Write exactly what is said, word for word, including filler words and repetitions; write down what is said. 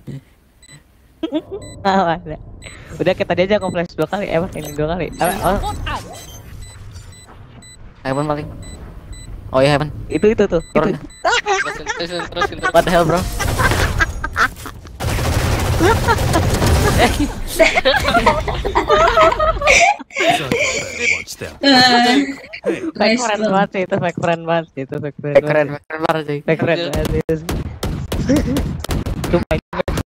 Oh, ada. Udah kita aja aku flash dua kali, emang ini dua kali. Oh, Heaven paling. Oh iya Heaven. itu itu tuh. Turun. Itu. Terusin, terusin, terusin. What the hell bro? Watch them. Fake Nice friend bro. banget sih itu, fake friend banget sih itu, fake friend. Keren, keren banget sih. Fake friend banget sih. Sumpah